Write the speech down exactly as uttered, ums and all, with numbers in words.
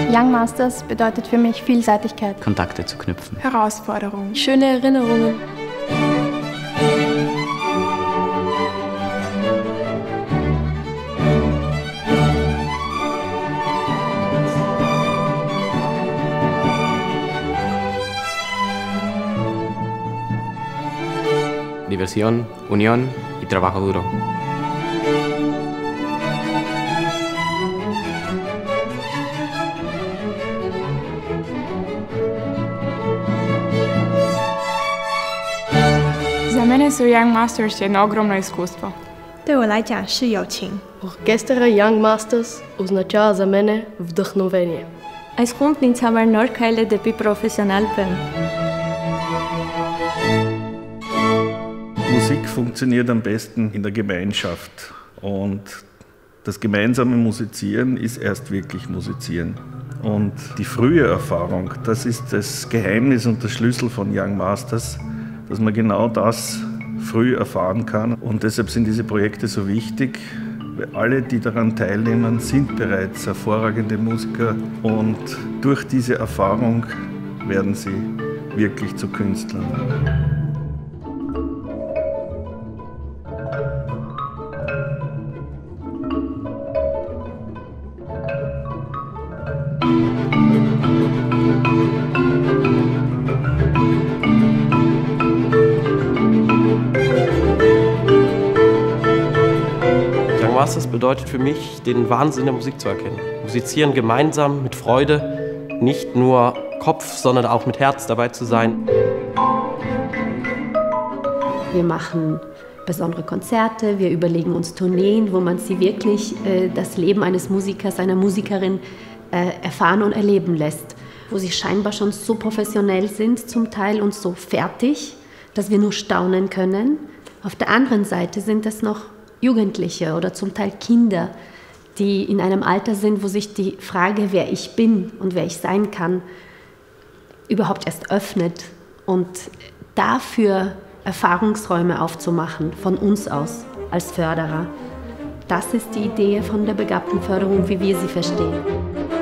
Young Masters bedeutet für mich Vielseitigkeit. Kontakte zu knüpfen. Herausforderungen. Schöne Erinnerungen. Diversión, unión y trabajo duro. Za mene su Young Masters jedno ogromno iskustvo. 对我来讲是友情。 Orkestъра Young Masters означава за мене вдъхновение. Այս խումբն ինձ համար նոր քայլ է դեպի պրոֆեսիոնալ բեմ։ Musik funktioniert am besten in der Gemeinschaft und das gemeinsame Musizieren ist erst wirklich Musizieren. Und die frühe Erfahrung, das ist das Geheimnis und der Schlüssel von Young Masters, dass man genau das früh erfahren kann. Und deshalb sind diese Projekte so wichtig, weil alle, die daran teilnehmen, sind bereits hervorragende Musiker und durch diese Erfahrung werden sie wirklich zu Künstlern. Young Masters bedeutet für mich, den Wahnsinn der Musik zu erkennen. Musizieren gemeinsam, mit Freude, nicht nur Kopf, sondern auch mit Herz dabei zu sein. Wir machen besondere Konzerte, wir überlegen uns Tourneen, wo man sie wirklich äh, das Leben eines Musikers, einer Musikerin äh, erfahren und erleben lässt. Wo sie scheinbar schon so professionell sind zum Teil und so fertig, dass wir nur staunen können. Auf der anderen Seite sind das noch Jugendliche oder zum Teil Kinder, die in einem Alter sind, wo sich die Frage, wer ich bin und wer ich sein kann, überhaupt erst öffnet. Und dafür Erfahrungsräume aufzumachen, von uns aus, als Förderer, das ist die Idee von der Begabtenförderung, wie wir sie verstehen.